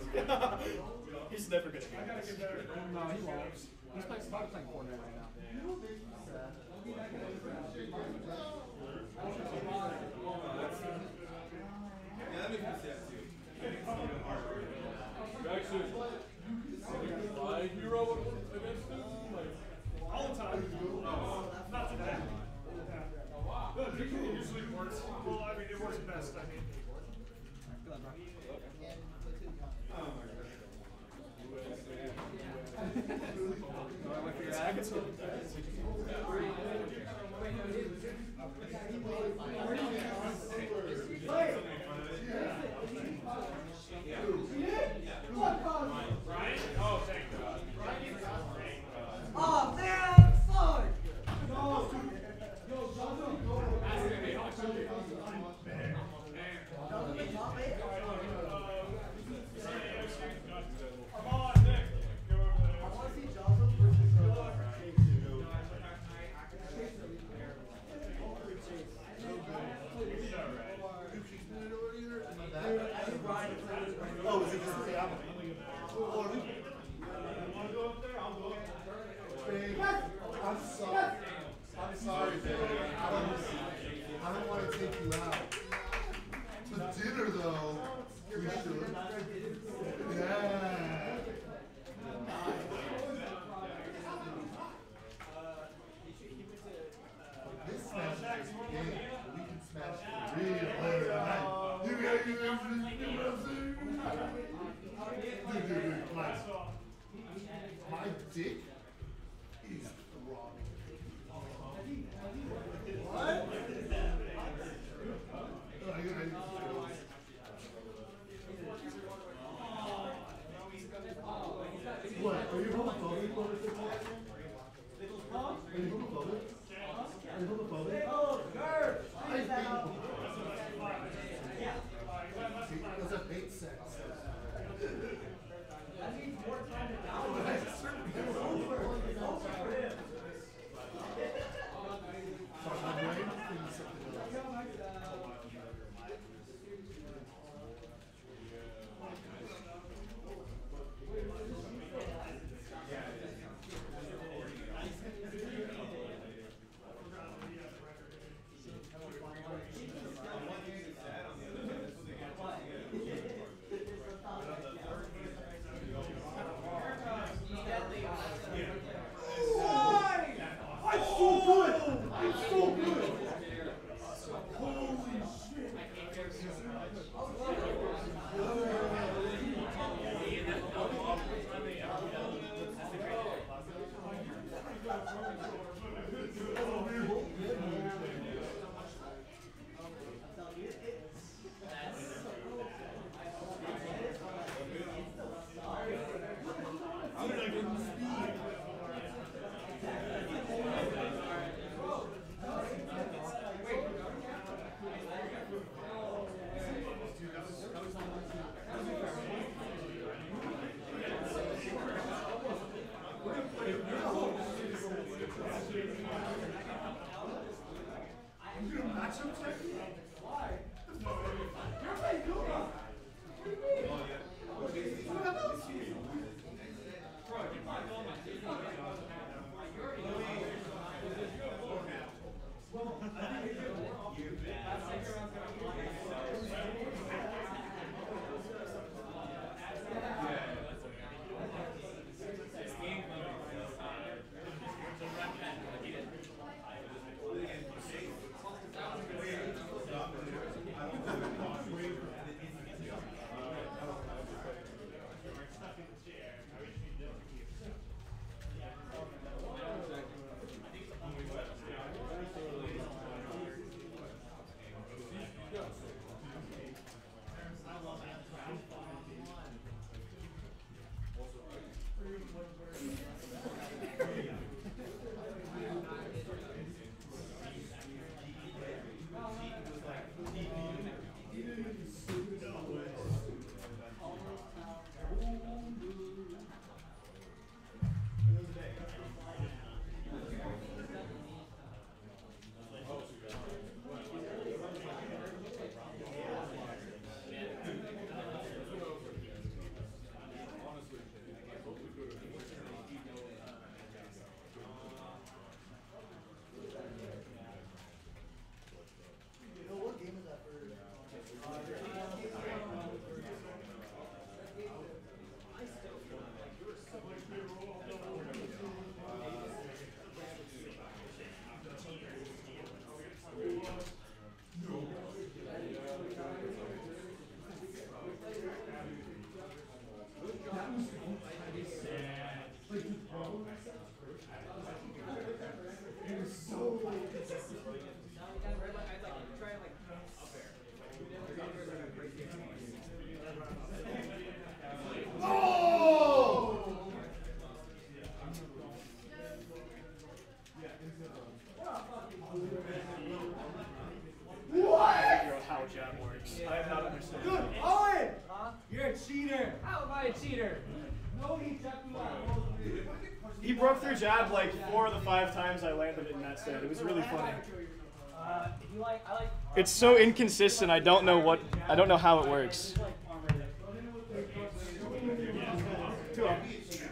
He's never gonna I gotta get better. No, he won't. He's playing Fortnite right now. Yeah, that makes me sad too. Actually, like hero against him? Like, All the time. Not today. No, it usually works. Well, I mean, it works best, I mean. I can skip it. Brian? Oh, thank God. Oh, man, fuck! Come on, Nick. Go over there. I want to see Johnson versus Oh, is it just the album? I'm sorry, baby. I don't want to take you out. To dinner, though, we should. Yeah. This smash is big. We can smash real later tonight. You got you know what I'm saying? Dude, my dick is throbbing. What? What? Are you homophobic? Are you homophobic? Are you homophobic? Oh, Gert! I hate because I hate sex. That means more time to download. It's over. It's over. Sorry, my brain is thinking something else. by a cheater. No, he checked you out. He broke through jab like 4 of the 5 times I landed it in that set. It was really funny. You like, I like. It's so inconsistent. I don't know how it works. 2 up.